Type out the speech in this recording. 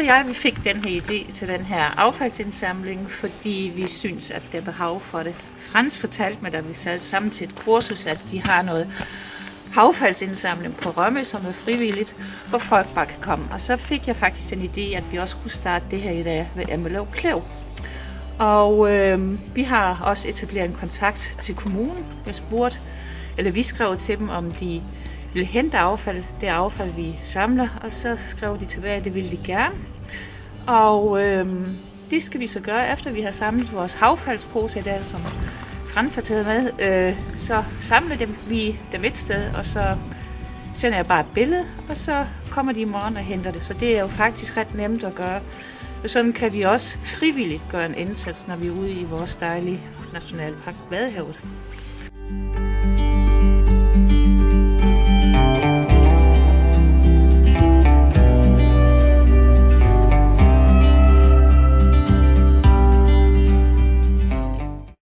og jeg, vi fik den her idé til den her affaldsindsamling, fordi vi synes, at der er behov for det. Frans fortalte mig, da vi sad sammen til et kursus, at de har noget affaldsindsamling på Rømme, som er frivilligt, hvor folk bare kan komme. Og så fik jeg faktisk en idé, at vi også kunne starte det her i dag ved Emmeløv Klev. Og vi har også etableret en kontakt til kommunen. Vi skrev til dem, om de ville hente affald, det affald vi samler, og så skrev de tilbage, at det ville de gerne. Og det skal vi så gøre, efter vi har samlet vores affaldspose der, som Frans har taget med. Så samler vi dem et sted, og så sender jeg bare et billede, og så kommer de i morgen og henter det. Så det er jo faktisk ret nemt at gøre. Og sådan kan vi også frivilligt gøre en indsats, når vi er ude i vores dejlige nationalpark Vadehavet.